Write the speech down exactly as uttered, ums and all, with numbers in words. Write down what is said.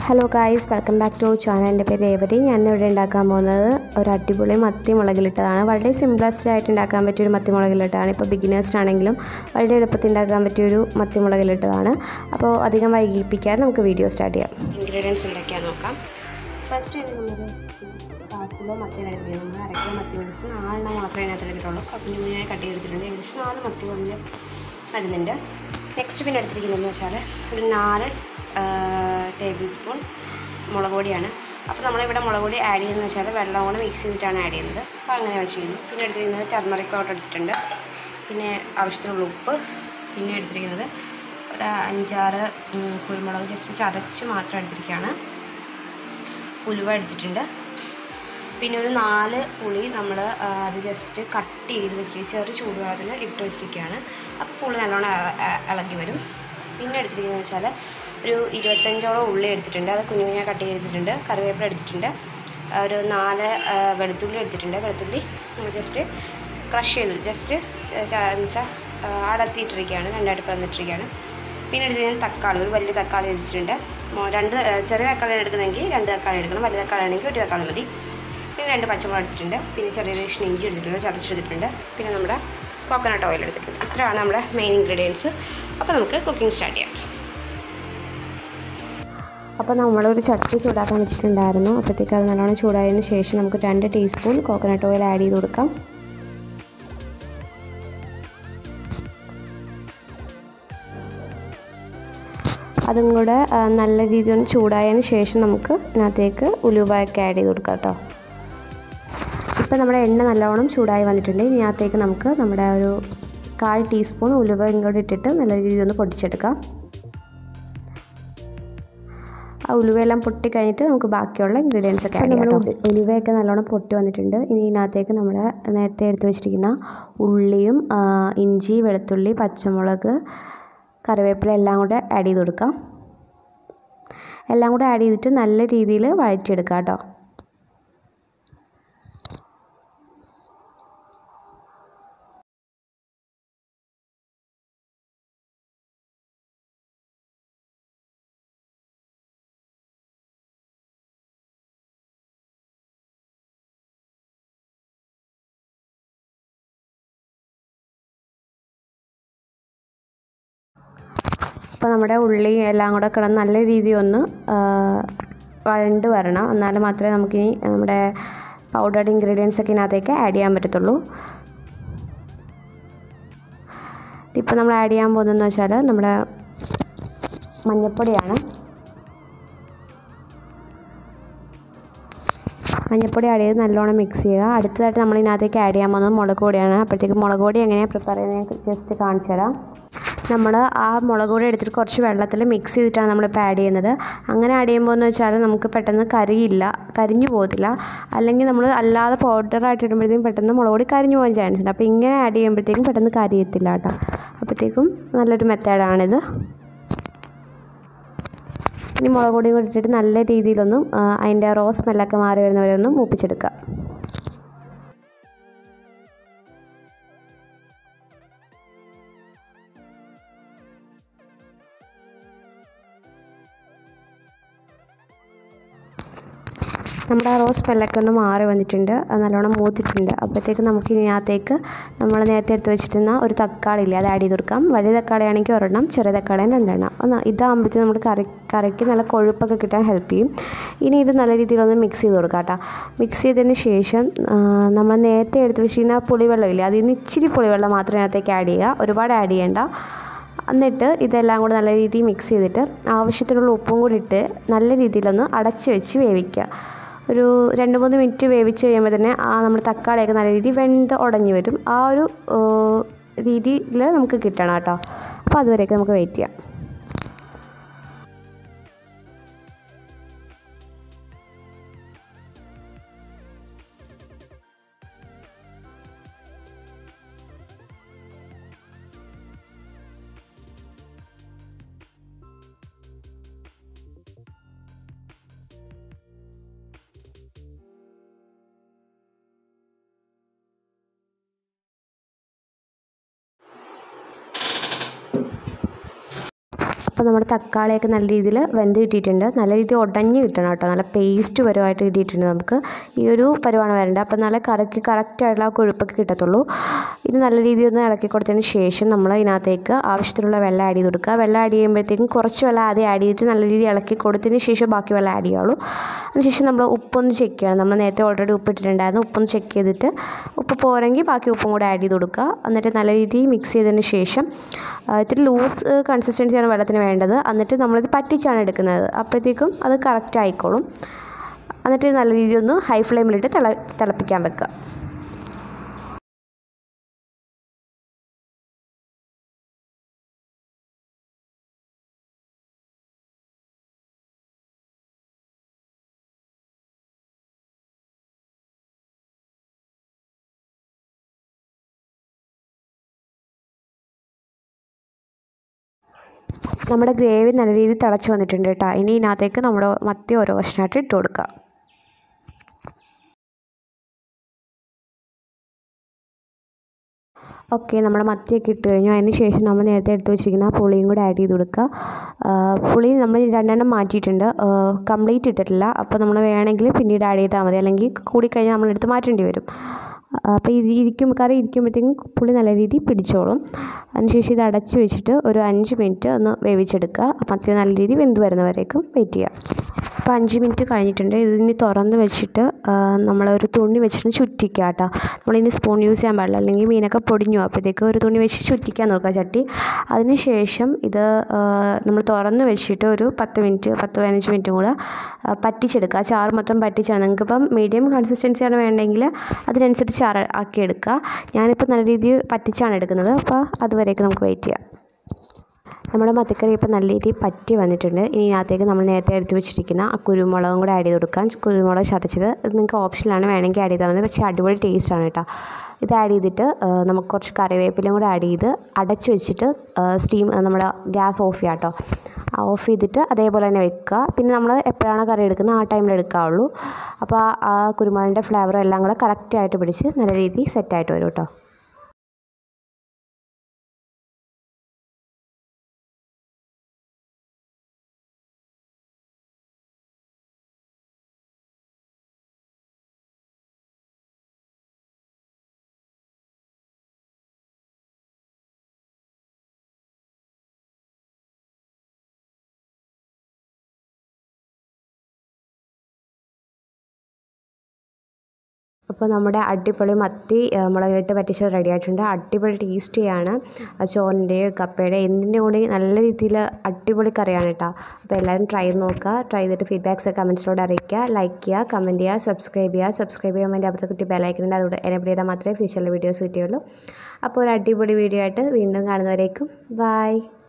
Hello guys, welcome back to our channel. എൻ്റെ പേര് രേവതി. ഞാൻ ഇവിടെ ഉണ്ടാക്കാൻ പോകുന്നത് ഒരു അടിപൊളി മത്തി മുളകിലിട്ടതാണ്. വളരെ സിംപ്ലസ്റ്റ് ആയിട്ട് ഉണ്ടാക്കാൻ പറ്റിയ ഒരു മത്തി മുളകിലിട്ടതാണ്. ഇപ്പോൾ ബിഗിനേഴ്സ് ആണെങ്കിലും വളരെ എളുപ്പത്തിൽ ഉണ്ടാക്കാൻ പറ്റിയ ഒരു മത്തി മുളകിലിട്ടതാണ്. അപ്പോൾ അധികം വൈകിപ്പിക്കാതെ നമുക്ക് വീഡിയോ സ്റ്റാർട്ട് ചെയ്യാം. ഇൻഗ്രീഡിയൻസ് എന്തൊക്കെയാണെന്ന് നോക്കാം. ഫസ്റ്റ് നമ്മൾ കാൽ കിലോ മത്തി എടുക്കുന്നത് നമ്മൾ അര കിലോ മത്തി മേടിച്ച് നാലെണ്ണം മാത്രമേ അതിനകത്ത് എടുത്തിട്ടുള്ളൂ. കുഞ്ഞുകുഞ്ഞായി കട്ട് ചെയ്തിട്ടുണ്ട്. ഏകദേശം നാല് മത്തി മുളക് വരുന്നുണ്ട്. നെക്സ്റ്റ് പിന്നെ എടുത്തിരിക്കുന്നതെന്ന് വെച്ചാൽ ഒരു നാല് ടേബിൾ സ്പൂൺ മുളക് പൊടിയാണ്. അപ്പോൾ നമ്മളിവിടെ മുളക് പൊടി ആഡ് ചെയ്യുന്നത് വെച്ചാൽ വെള്ളം കൂടെ മിക്സ് ചെയ്തിട്ടാണ് ആഡ് ചെയ്യുന്നത്. അപ്പോൾ അങ്ങനെ വെച്ച് ചെയ്യുന്നു. പിന്നെ എടുത്തിരിക്കുന്നത് ടർമറിക് പൗഡർ എടുത്തിട്ടുണ്ട്. പിന്നെ ആവശ്യത്തിനുള്ള ഉപ്പ്. പിന്നെ എടുത്തിരിക്കുന്നത് ഒരു അഞ്ചാറ് കുരുമുളക് ജസ്റ്റ് ചതച്ച് മാത്രം എടുത്തിരിക്കുകയാണ്. ഉലുവ എടുത്തിട്ടുണ്ട്. പിന്നെ ഒരു നാല് പുളി നമ്മൾ അത് ജസ്റ്റ് കട്ട് ചെയ്ത് വെച്ചിട്ട് ചെറു ചൂടുവെള്ളത്തിൽ ഇട്ട് വെച്ചിരിക്കുകയാണ്. അപ്പോൾ പുളി നല്ലോണം ഇളകി വരും. പിന്നെ എടുത്തിരിക്കുന്നത് വെച്ചാൽ ഒരു ഇരുപത്തഞ്ചോളം ഉള്ളി എടുത്തിട്ടുണ്ട്. അത് കുഞ്ഞു കുഞ്ഞായി കട്ട് ചെയ്തിട്ടുണ്ട്. കറിവേപ്പില എടുത്തിട്ടുണ്ട്. ഒരു നാല് വെളുത്തുള്ളി എടുത്തിട്ടുണ്ട്. വെളുത്തുള്ളി നമ്മൾ ജസ്റ്റ് ക്രഷ് ചെയ്ത് ജസ്റ്റ് എന്ന് വെച്ചാൽ അടർത്തിയിട്ടിരിക്കുകയാണ്. രണ്ടായിട്ട് പിറന്നിട്ടിരിക്കുകയാണ്. പിന്നെ എടുത്തിരിക്കുന്നത് തക്കാളി, ഒരു വലിയ തക്കാളി എടുത്തിട്ടുണ്ട്. രണ്ട് ചെറിയ തക്കാളി എടുക്കണമെങ്കിൽ രണ്ട് തക്കാളി എടുക്കണം. വലിയ തക്കാളി ആണെങ്കിൽ ഒരു തക്കാളി മതി. പിന്നെ രണ്ട് പച്ചമുളക് എടുത്തിട്ടുണ്ട്. പിന്നെ ചെറിയ കഷ്ണം ഇഞ്ചി എടുത്തിട്ടുണ്ട്, ചതച്ചെടുത്തിട്ടുണ്ട്. പിന്നെ നമ്മുടെ കോക്കനട്ട് ഓയിൽ എടുത്തിട്ടുണ്ട്. ഇത്രയാണ് നമ്മുടെ മെയിൻ ഇൻഗ്രീഡിയൻസ്. അപ്പോൾ നമുക്ക് കുക്കിംഗ് സ്റ്റാർട്ട് ചെയ്യാം. അപ്പോൾ നമ്മളൊരു ചട്ടി ചൂടാക്കാൻ വെച്ചിട്ടുണ്ടായിരുന്നു. അപ്പോഴത്തേക്ക് അത് നല്ലോണം ചൂടായതിന് ശേഷം നമുക്ക് രണ്ട് ടീസ്പൂൺ കോക്കനട്ട് ഓയിൽ ആഡ് ചെയ്ത് കൊടുക്കാം. അതും കൂടെ നല്ല രീതിയിൽ ചൂടായതിന് ശേഷം നമുക്ക് ഇതിനകത്തേക്ക് ഉലുവയൊക്കെ ആഡ് ചെയ്ത് കൊടുക്കാം കേട്ടോ. ഇപ്പോൾ നമ്മുടെ എണ്ണ നല്ലോണം ചൂടായി വന്നിട്ടുണ്ട്. ഇതിനകത്തേക്ക് നമുക്ക് നമ്മുടെ ഒരു കാൽ ടീസ്പൂൺ ഉലുവ ഇങ്ങോട്ട് ഇട്ടിട്ട് നല്ല രീതിയിൽ ഒന്ന് പൊടിച്ചെടുക്കാം. ആ ഉലുവയെല്ലാം പൊട്ടി കഴിഞ്ഞിട്ട് നമുക്ക് ബാക്കിയുള്ള ഇൻഗ്രീഡിയൻസ് ഒക്കെ ആഡ് ചെയ്യാം. ഉലുവയൊക്കെ നല്ലോണം പൊട്ടി വന്നിട്ടുണ്ട്. ഇനി ഇതിനകത്തേക്ക് നമ്മൾ നേരത്തെ എടുത്ത് വെച്ചിരിക്കുന്ന ഉള്ളിയും ഇഞ്ചി, വെളുത്തുള്ളി, പച്ചമുളക്, കറിവേപ്പില എല്ലാം കൂടെ ആഡ് ചെയ്ത് കൊടുക്കാം. എല്ലാം കൂടെ ആഡ് ചെയ്തിട്ട് നല്ല രീതിയിൽ വഴറ്റിയെടുക്കാം കേട്ടോ. അപ്പോൾ നമ്മുടെ ഉള്ളി എല്ലാം കൂടെ കിടന്ന് നല്ല രീതിയിൽ ഒന്ന് വഴണ്ട് വരണം. എന്നാൽ മാത്രമേ നമുക്കിനി നമ്മുടെ പൗഡർഡ് ഇൻഗ്രീഡിയൻസ് ഒക്കെ ഇതിനകത്തേക്ക് ആഡ് ചെയ്യാൻ പറ്റത്തുള്ളൂ. ഇപ്പോൾ നമ്മൾ ആഡ് ചെയ്യാൻ പോകുന്നതെന്ന് വെച്ചാൽ നമ്മുടെ മഞ്ഞൾപ്പൊടിയാണ്. മഞ്ഞൾപ്പൊടി ആഡ് ചെയ്ത് നല്ലോണം മിക്സ് ചെയ്യുക. അടുത്തതായിട്ട് നമ്മൾ ഇതിനകത്തേക്ക് ആഡ് ചെയ്യാൻ പോകുന്നത് മുളക് പൊടിയാണ്. അപ്പോഴത്തേക്ക് മുളക് പൊടി എങ്ങനെയാണ് പ്രിപ്പയർ ചെയ്യുന്നത് ജസ്റ്റ് കാണിച്ചു തരാം. നമ്മൾ ആ മുളക് പൊടി എടുത്തിട്ട് കുറച്ച് വെള്ളത്തിൽ മിക്സ് ചെയ്തിട്ടാണ് നമ്മളിപ്പോൾ ആഡ് ചെയ്യുന്നത്. അങ്ങനെ ആഡ് ചെയ്യുമ്പോൾ എന്ന് വെച്ചാൽ നമുക്ക് പെട്ടെന്ന് കരിയില്ല, കരിഞ്ഞു പോകത്തില്ല. അല്ലെങ്കിൽ നമ്മൾ അല്ലാതെ പൗഡറായിട്ട് ഇടുമ്പോഴത്തേക്കും പെട്ടെന്ന് മുളക് പൊടി കരിഞ്ഞു പോകാൻ ചാൻസ് ഉണ്ട്. അപ്പോൾ ഇങ്ങനെ ആഡ് ചെയ്യുമ്പോഴത്തേക്കും പെട്ടെന്ന് കരിയത്തില്ല കേട്ടോ. അപ്പോഴത്തേക്കും നല്ലൊരു മെത്തേഡാണിത്. ഇനി മുളക് പൊടിയും കൂടി ഇട്ടിട്ട് നല്ല രീതിയിലൊന്നും അതിൻ്റെ റോ സ്മെല്ലൊക്കെ മാറി വരുന്നവരെ ഒന്ന് മൂപ്പിച്ചെടുക്കുക. നമ്മുടെ ആ റോസ് സ്മെല്ലൊക്കെ ഒന്ന് മാറി വന്നിട്ടുണ്ട്. അത് നല്ലോണം മൂത്തിട്ടുണ്ട്. അപ്പോഴത്തേക്ക് നമുക്ക് ഇതിനകത്തേക്ക് നമ്മൾ നേരത്തെ എടുത്ത് വെച്ചിരുന്ന ഒരു തക്കാളി ഇല്ലേ, അത് ആഡ് ചെയ്ത് കൊടുക്കാം. വലിയ തക്കാളി ആണെങ്കിൽ ഒരെണ്ണം, ചെറിയ തക്കാളി രണ്ടെണ്ണം. ഒന്ന് ഇതാകുമ്പോഴത്തേക്ക് നമ്മുടെ കറി കറിക്ക് നല്ല കൊഴുപ്പൊക്കെ കിട്ടാൻ ഹെൽപ്പ് ചെയ്യും. ഇനി ഇത് നല്ല രീതിയിലൊന്ന് മിക്സ് ചെയ്ത് കൊടുക്കാം കേട്ടോ. മിക്സ് ചെയ്തതിന് ശേഷം നമ്മൾ നേരത്തെ എടുത്ത് വെച്ചിരുന്ന പുളിവെള്ളം ഇല്ലേ, അതിൽ നിന്ന് ഇച്ചിരി പുളിവെള്ളം മാത്രം ഇതിനകത്തേക്ക് ആഡ് ചെയ്യുക. ഒരുപാട് ആഡ് ചെയ്യേണ്ട. എന്നിട്ട് ഇതെല്ലാം കൂടി നല്ല രീതിയിൽ മിക്സ് ചെയ്തിട്ട് ആവശ്യത്തിനുള്ള ഉപ്പും കൂടി ഇട്ട് നല്ല രീതിയിലൊന്ന് അടച്ച് വെച്ച് വേവിക്കുക. ഒരു രണ്ട് മൂന്ന് മിനിറ്റ് വേവിച്ച് കഴിയുമ്പോൾ തന്നെ ആ നമ്മുടെ തക്കാളിയൊക്കെ നല്ല രീതിയിൽ വെന്ത് ഉടഞ്ഞു വരും. ആ ഒരു രീതിയിൽ നമുക്ക് കിട്ടണം കേട്ടോ. അപ്പോൾ അതുവരെയൊക്കെ നമുക്ക് വെയിറ്റ് ചെയ്യാം. അപ്പോൾ നമ്മുടെ തക്കാളിയൊക്കെ നല്ല രീതിയിൽ വെന്ത് കിട്ടിയിട്ടുണ്ട്. നല്ല രീതിയിൽ ഉടഞ്ഞ് കിട്ടണം കേട്ടോ, നല്ല പേസ്റ്റ് പരുവായിട്ട് കിട്ടിയിട്ടുണ്ട്. നമുക്ക് ഈ ഒരു പരുവാണ് വരേണ്ടത്. അപ്പോൾ നല്ല കറക്കി കറക്റ്റായിട്ടുള്ള ആ കൊഴുപ്പൊക്കെ കിട്ടത്തുള്ളൂ. ഇത് നല്ല രീതിയിൽ ഒന്ന് ഇളക്കി കൊടുത്തതിന് ശേഷം നമ്മൾ ഇതിനകത്തേക്ക് ആവശ്യത്തിനുള്ള വെള്ളം ആഡ് ചെയ്ത് കൊടുക്കുക. വെള്ളം ആഡ് ചെയ്യുമ്പോഴത്തേക്കും കുറച്ച് വെള്ളം ആദ്യം ആഡ് ചെയ്തിട്ട് നല്ല രീതിയിൽ ഇളക്കി കൊടുത്തതിന് ശേഷം ബാക്കി വെള്ളം ആഡ് ചെയ്യുള്ളൂ. അതിനുശേഷം നമ്മൾ ഉപ്പൊന്ന് ചെക്ക് ചെയ്യണം. നമ്മൾ നേരത്തെ ഓൾറെഡി ഉപ്പ് ഇട്ടിട്ടുണ്ടായിരുന്നു. ഉപ്പൊന്ന് ചെക്ക് ചെയ്തിട്ട് ഉപ്പ് പോരെങ്കിൽ ബാക്കി ഉപ്പും കൂടെ ആഡ് ചെയ്ത് കൊടുക്കുക. എന്നിട്ട് നല്ല രീതിയിൽ മിക്സ് ചെയ്തതിന് ശേഷം ഇത്തിരി ലൂസ് കൺസിസ്റ്റൻസിയാണ് വെള്ളത്തിന് വേണ്ടത്. എന്നിട്ട് നമ്മളിത് പറ്റിച്ചാണ് എടുക്കുന്നത്. അപ്പോഴത്തേക്കും അത് കറക്റ്റ് ആയിക്കോളും. എന്നിട്ട് നല്ല രീതിയിൽ ഒന്ന് ഹൈ ഫ്ലെയിമിലിട്ട് തിള തിളപ്പിക്കാൻ വെക്കുക. നമ്മുടെ ഗ്രേവി നല്ല രീതിയിൽ തിളച്ച് വന്നിട്ടുണ്ട് കേട്ടോ. ഇനി ഇതിനകത്തേക്ക് നമ്മുടെ മത്തി ഓരോ കഷ്ണമായിട്ട് ഇട്ട് കൊടുക്കുക. ഓക്കെ, നമ്മുടെ മത്തിയൊക്കെ ഇട്ട് കഴിഞ്ഞു. അതിന് ശേഷം നമ്മൾ നേരത്തെ എടുത്ത് വെച്ചിരിക്കുന്ന ആ പുളിയും കൂടെ ആഡ് ചെയ്ത് കൊടുക്കുക. പുളി നമ്മൾ രണ്ടെണ്ണം മാറ്റിയിട്ടുണ്ട്, കംപ്ലീറ്റ് ഇട്ടിട്ടില്ല. അപ്പോൾ നമ്മൾ വേണമെങ്കിൽ പിന്നീട് ആഡ് ചെയ്താൽ മതി, അല്ലെങ്കിൽ കൂടിക്കഴിഞ്ഞാൽ നമ്മളെടുത്ത് മാറ്റേണ്ടി വരും. അപ്പോൾ ഇത് ഇരിക്കും കറി ഇരിക്കുമ്പോഴത്തേക്കും പുളി നല്ല രീതിയിൽ പിടിച്ചോളും. അതിനുശേഷം ഇത് അടച്ച് വെച്ചിട്ട് ഒരു അഞ്ച് മിനിറ്റ് ഒന്ന് വേവിച്ചെടുക്കുക. മത്തി നല്ല രീതിയിൽ വെന്ത് വരുന്നവരേക്കും വെയിറ്റ് ചെയ്യുക. അപ്പോൾ അഞ്ച് മിനിറ്റ് കഴിഞ്ഞിട്ടുണ്ട്. ഇതിനി തുറന്ന് വെച്ചിട്ട് നമ്മളൊരു തുണി വെച്ചിട്ട് ചുറ്റിക്കുക കേട്ടോ. നമ്മളിനി സ്പൂൺ യൂസ് ചെയ്യാൻ പാടില്ല, അല്ലെങ്കിൽ മീനൊക്കെ പൊടിഞ്ഞു. അപ്പോഴത്തേക്ക് ഒരു തുണി വെച്ച് ചുറ്റിക്കാൻ നോക്കുക ചട്ടി. അതിന് ശേഷം ഇത് നമ്മൾ തുറന്ന് വെച്ചിട്ട് ഒരു പത്ത് മിനിറ്റ് പത്ത് പതിനഞ്ച് മിനിറ്റും കൂടെ പറ്റിച്ചെടുക്കുക. ചാറ് മൊത്തം പറ്റിച്ചാണ്. നിങ്ങൾക്കിപ്പം മീഡിയം കൺസിസ്റ്റൻസിയാണ് വേണമെങ്കിൽ അതിനനുസരിച്ച് ചാറ് ആക്കിയെടുക്കുക. ഞാനിപ്പോൾ നല്ല രീതിയിൽ പറ്റിച്ചാണ് എടുക്കുന്നത്. അപ്പോൾ അതുവരേക്ക് നമുക്ക് വെയിറ്റ് ചെയ്യാം. നമ്മുടെ മത്തിക്കറി ഇപ്പോൾ നല്ല രീതിയിൽ പറ്റി വന്നിട്ടുണ്ട്. ഇനി ഇതിനകത്തേക്ക് നമ്മൾ നേരത്തെ എടുത്ത് വെച്ചിരിക്കുന്ന ആ കുരുമുളകും കൂടെ ആഡ് ചെയ്ത് കൊടുക്കാം. കുരുമുളക് ചതച്ചത് ഇത് നിങ്ങൾക്ക് ഓപ്ഷനിലാണ്, വേണമെങ്കിൽ ആഡ് ചെയ്താൽ മതി. പക്ഷേ അടിപൊളി ടേസ്റ്റാണ് കേട്ടോ. ഇത് ആഡ് ചെയ്തിട്ട് നമുക്ക് കുറച്ച് കറിവേപ്പിലയും കൂടെ ആഡ് ചെയ്ത് അടച്ച് വെച്ചിട്ട് സ്റ്റീം നമ്മുടെ ഗ്യാസ് ഓഫ് ചെയ്യാം കേട്ടോ. ഓഫ് ചെയ്തിട്ട് അതേപോലെ തന്നെ വെക്കുക. പിന്നെ നമ്മൾ എപ്പോഴാണോ കറി എടുക്കുന്നത് ആ ടൈമിൽ എടുക്കാവുള്ളൂ. അപ്പോൾ ആ കുരുമുളകിൻ്റെ ഫ്ലേവറും എല്ലാം കൂടെ കറക്റ്റായിട്ട് പിടിച്ച് നല്ല രീതിയിൽ സെറ്റായിട്ട് വരും കേട്ടോ. അപ്പോൾ നമ്മുടെ അടിപൊളി മത്തി മുളകിട്ട് പറ്റിച്ചത് റെഡി ആയിട്ടുണ്ട്. അടിപൊളി ടേസ്റ്റിയാണ്. ചോറിൻ്റെയോ കപ്പയുടെ എന്തിൻ്റെ കൂടെ നല്ല രീതിയിൽ അടിപൊളി കറിയാണ് കേട്ടോ. അപ്പോൾ എല്ലാവരും ട്രൈ ചെയ്ത് നോക്കുക. ട്രൈ ചെയ്തിട്ട് ഫീഡ്ബാക്ക്സ് കമൻസിലൂടെ അറിയിക്കുക. ലൈക്ക് ചെയ്യുക, കമൻറ്റ് ചെയ്യുക, സബ്സ്ക്രൈബ് ചെയ്യുക. സബ്സ്ക്രൈബ് ചെയ്യാൻ വേണ്ടി അപ്പുറത്തെ കുട്ടി ബെല്ലൈക്കനുണ്ട്, അതുകൊണ്ട് എനേബിൾ ചെയ്താൽ മാത്രമേ ഫ്യൂച്ചറിൽ വീഡിയോസ് കിട്ടുകയുള്ളൂ. അപ്പോൾ ഒരു അടിപൊളി വീഡിയോ ആയിട്ട് വീണ്ടും കാണുന്നവരേക്കും ബൈ.